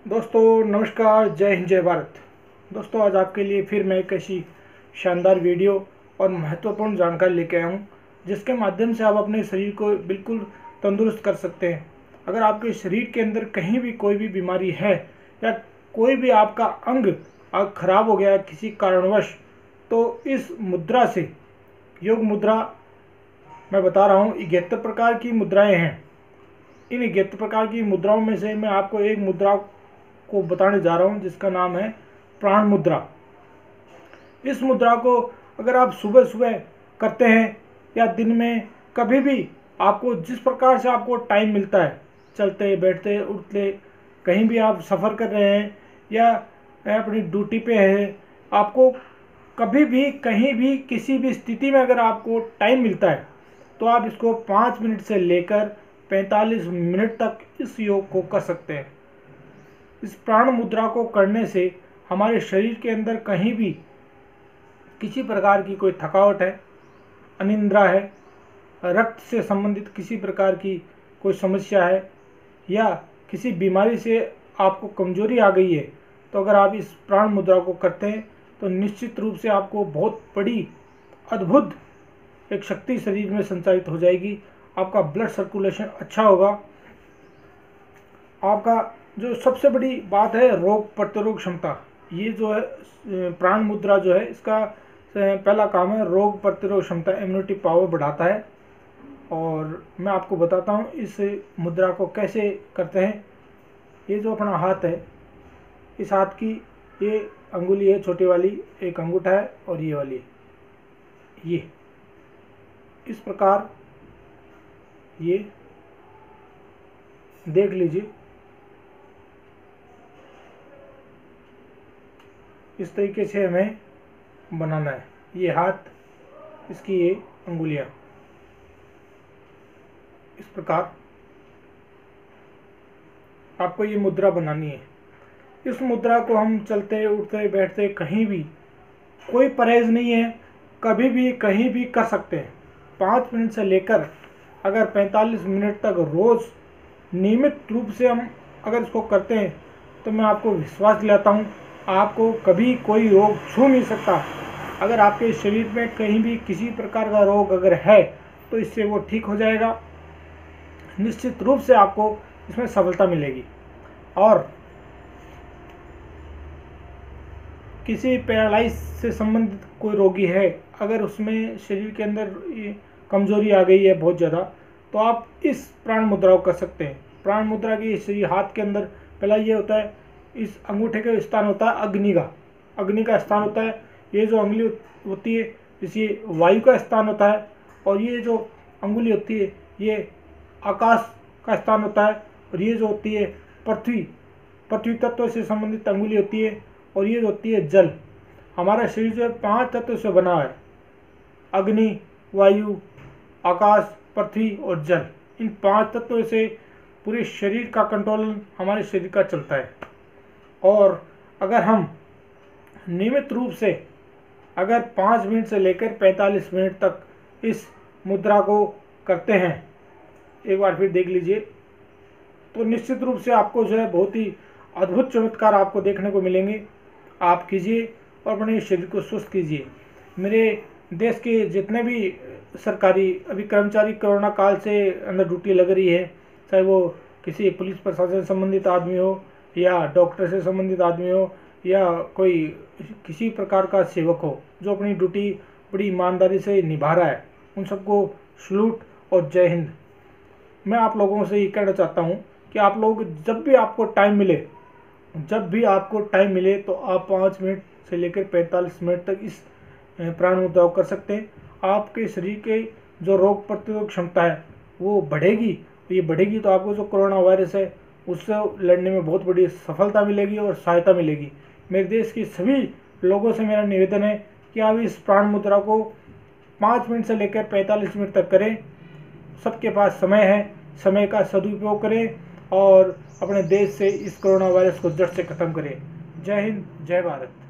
दोस्तों नमस्कार, जय हिंद जय भारत। दोस्तों आज आपके लिए फिर मैं एक ऐसी शानदार वीडियो और महत्वपूर्ण जानकारी लेके आया हूँ जिसके माध्यम से आप अपने शरीर को बिल्कुल तंदुरुस्त कर सकते हैं। अगर आपके शरीर के अंदर कहीं भी कोई भी बीमारी है या कोई भी आपका अंग खराब हो गया है किसी कारणवश, तो इस मुद्रा से, योग मुद्रा मैं बता रहा हूँ, 71 प्रकार की मुद्राएं हैं। इन 71 प्रकार की मुद्राओं में से मैं आपको एक मुद्रा को बताने जा रहा हूं जिसका नाम है प्राण मुद्रा। इस मुद्रा को अगर आप सुबह सुबह करते हैं या दिन में कभी भी, आपको जिस प्रकार से आपको टाइम मिलता है, चलते बैठते उठते, कहीं भी आप सफ़र कर रहे हैं या अपनी ड्यूटी पे है, आपको कभी भी कहीं भी किसी भी स्थिति में अगर आपको टाइम मिलता है तो आप इसको 5 मिनट से लेकर 45 मिनट तक इस योग को कर सकते हैं। इस प्राण मुद्रा को करने से हमारे शरीर के अंदर कहीं भी किसी प्रकार की कोई थकावट है, अनिद्रा है, रक्त से संबंधित किसी प्रकार की कोई समस्या है या किसी बीमारी से आपको कमजोरी आ गई है, तो अगर आप इस प्राण मुद्रा को करते हैं तो निश्चित रूप से आपको बहुत बड़ी अद्भुत एक शक्ति शरीर में संचारित हो जाएगी। आपका ब्लड सर्कुलेशन अच्छा होगा। आपका जो सबसे बड़ी बात है रोग प्रतिरोध क्षमता, ये जो है प्राण मुद्रा जो है, इसका पहला काम है रोग प्रतिरोध क्षमता, इम्यूनिटी पावर बढ़ाता है। और मैं आपको बताता हूँ इस मुद्रा को कैसे करते हैं। ये जो अपना हाथ है, इस हाथ की ये अंगुली है छोटी वाली, एक अंगूठा है और ये वाली, ये इस प्रकार ये देख लीजिए, इस तरीके से हमें बनाना है। ये हाथ, इसकी ये अंगुलियां, इस प्रकार आपको ये मुद्रा बनानी है। इस मुद्रा को हम चलते उठते बैठते कहीं भी, कोई परहेज नहीं है, कभी भी कहीं भी कर सकते हैं। 5 मिनट से लेकर अगर 45 मिनट तक रोज़ नियमित रूप से हम अगर इसको करते हैं तो मैं आपको विश्वास दिलाता हूँ, आपको कभी कोई रोग छू नहीं सकता। अगर आपके शरीर में कहीं भी किसी प्रकार का रोग अगर है तो इससे वो ठीक हो जाएगा। निश्चित रूप से आपको इसमें सफलता मिलेगी। और किसी पैरालाइज से संबंधित कोई रोगी है, अगर उसमें शरीर के अंदर कमजोरी आ गई है बहुत ज़्यादा, तो आप इस प्राण मुद्रा को कर सकते हैं। प्राण मुद्रा की शरीर हाथ के अंदर पहला ये होता है, इस अंगूठे का स्थान होता है अग्नि का स्थान होता है। ये जो अंगुली होती है इसी वायु का स्थान होता है। और ये जो अंगुली होती है ये आकाश का स्थान होता है। और ये जो होती है पृथ्वी तत्व से संबंधित अंगुली होती है। और ये जो होती है जल। हमारा शरीर जो है 5 तत्व से बना है, अग्नि, वायु, आकाश, पृथ्वी और जल। इन 5 तत्वों से पूरे शरीर का कंट्रोल हमारे शरीर का चलता है। और अगर हम नियमित रूप से अगर 5 मिनट से लेकर 45 मिनट तक इस मुद्रा को करते हैं, एक बार फिर देख लीजिए, तो निश्चित रूप से आपको जो है बहुत ही अद्भुत चमत्कार आपको देखने को मिलेंगे। आप कीजिए और अपने शरीर को स्वस्थ कीजिए। मेरे देश के जितने भी सरकारी अभी कर्मचारी कोरोना काल से अंदर ड्यूटी लग रही है, चाहे वो किसी पुलिस प्रशासन से संबंधित आदमी हो या डॉक्टर से संबंधित आदमी हो या कोई किसी प्रकार का सेवक हो जो अपनी ड्यूटी बड़ी ईमानदारी से निभा रहा है, उन सबको सलूट और जय हिंद। मैं आप लोगों से ये कहना चाहता हूँ कि आप लोग जब भी आपको टाइम मिले तो आप 5 मिनट से लेकर 45 मिनट तक इस प्राण मुद्रा को कर सकते हैं। आपके शरीर के जो रोग प्रतिरोध क्षमता है वो बढ़ेगी। ये बढ़ेगी तो आपको जो कोरोना वायरस है उससे लड़ने में बहुत बड़ी सफलता मिलेगी और सहायता मिलेगी। मेरे देश के सभी लोगों से मेरा निवेदन है कि आप इस प्राण मुद्रा को 5 मिनट से लेकर 45 मिनट तक करें। सबके पास समय है, समय का सदुपयोग करें और अपने देश से इस कोरोना वायरस को जड़ से खत्म करें। जय हिंद, जय भारत।